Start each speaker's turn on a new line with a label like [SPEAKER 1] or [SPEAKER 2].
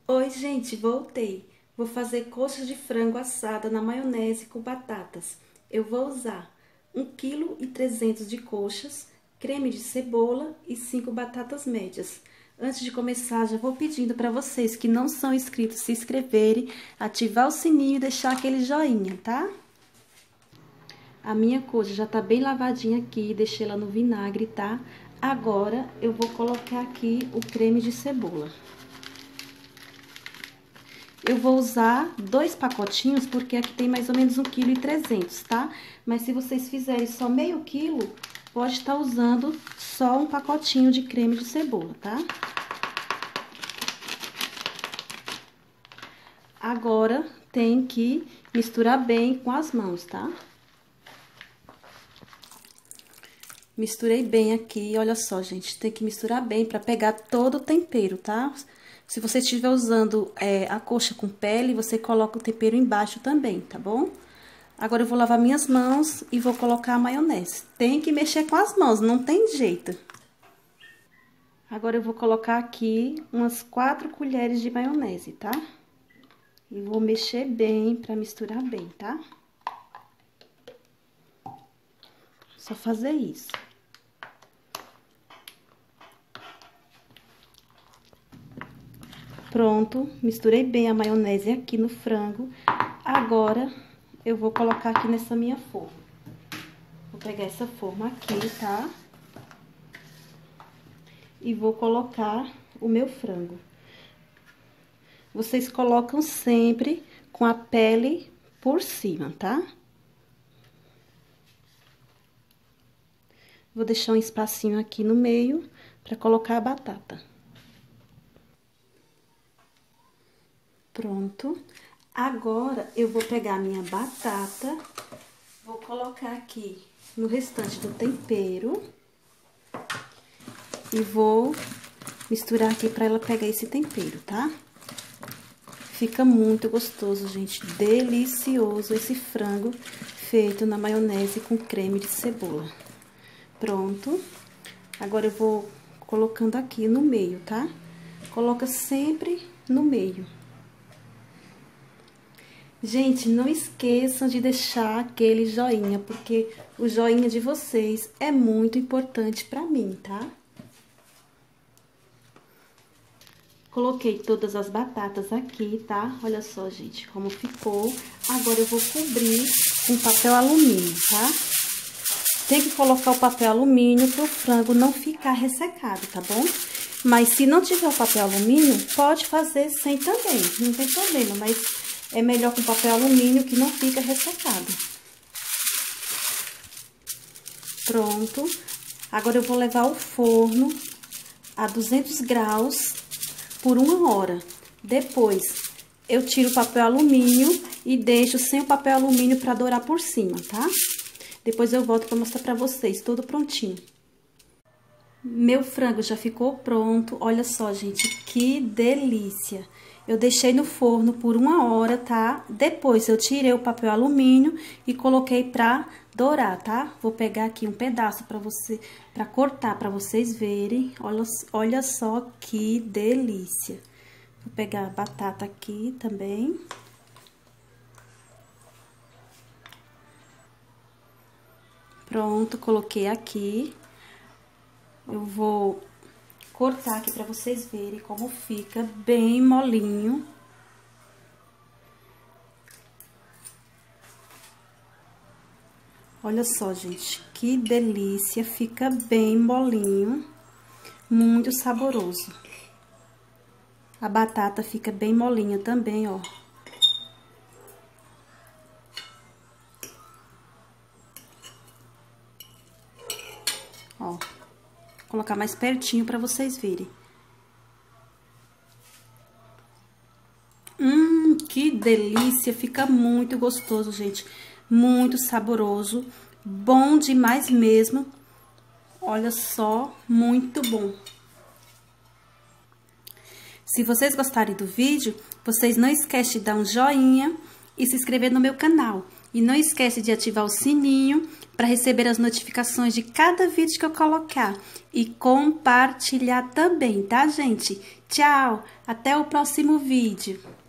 [SPEAKER 1] Oi, gente, voltei. Vou fazer coxas de frango assada na maionese com batatas. Eu vou usar 1,3 kg de coxas, creme de cebola e 5 batatas médias. Antes de começar, já vou pedindo para vocês que não são inscritos se inscreverem, ativar o sininho e deixar aquele joinha, tá? A minha coxa já tá bem lavadinha aqui, deixei ela no vinagre, tá? Agora, eu vou colocar aqui o creme de cebola. Eu vou usar 2 pacotinhos, porque aqui tem mais ou menos 1,3 kg, tá? Mas se vocês fizerem só meio quilo, pode estar usando só um pacotinho de creme de cebola, tá? Agora, tem que misturar bem com as mãos, tá? Misturei bem aqui, olha só, gente, tem que misturar bem pra pegar todo o tempero, tá? Se você estiver usando a coxa com pele, você coloca o tempero embaixo também, tá bom? Agora eu vou lavar minhas mãos e vou colocar a maionese. Tem que mexer com as mãos, não tem jeito. Agora eu vou colocar aqui umas 4 colheres de maionese, tá? E vou mexer bem pra misturar bem, tá? Só fazer isso. Pronto, misturei bem a maionese aqui no frango. Agora, eu vou colocar aqui nessa minha forma. Vou pegar essa forma aqui, tá? E vou colocar o meu frango. Vocês colocam sempre com a pele por cima, tá? Vou deixar um espacinho aqui no meio pra colocar a batata. Pronto. Agora, eu vou pegar a minha batata, vou colocar aqui no restante do tempero e vou misturar aqui pra ela pegar esse tempero, tá? Fica muito gostoso, gente, delicioso esse frango feito na maionese com creme de cebola. Pronto. Agora, eu vou colocando aqui no meio, tá? Coloca sempre no meio. Gente, não esqueçam de deixar aquele joinha, porque o joinha de vocês é muito importante pra mim, tá? Coloquei todas as batatas aqui, tá? Olha só, gente, como ficou. Agora, eu vou cobrir com papel alumínio, tá? Tem que colocar o papel alumínio pro frango não ficar ressecado, tá bom? Mas se não tiver o papel alumínio, pode fazer sem também, não tem problema, mas é melhor com papel alumínio que não fica ressecado. Pronto. Agora, eu vou levar ao forno a 200 graus por 1 hora. Depois, eu tiro o papel alumínio e deixo sem o papel alumínio para dourar por cima, tá? Depois eu volto para mostrar para vocês, tudo prontinho. Meu frango já ficou pronto, olha só, gente, que delícia! Eu deixei no forno por 1 hora, tá? Depois eu tirei o papel alumínio e coloquei pra dourar, tá? Vou pegar aqui um pedaço pra cortar, pra vocês verem. Olha só que delícia. Vou pegar a batata aqui também. Pronto, coloquei aqui. Eu vou cortar aqui pra vocês verem como fica bem molinho. Olha só, gente, que delícia, fica bem molinho, muito saboroso. A batata fica bem molinha também, ó. Ó. Vou colocar mais pertinho pra vocês verem. Que delícia! Fica muito gostoso, gente. Muito saboroso. Bom demais mesmo. Olha só, muito bom. Se vocês gostarem do vídeo, vocês não esquecem de dar um joinha e se inscrever no meu canal. E não esquece de ativar o sininho para receber as notificações de cada vídeo que eu colocar. E compartilhar também, tá, gente? Tchau! Até o próximo vídeo.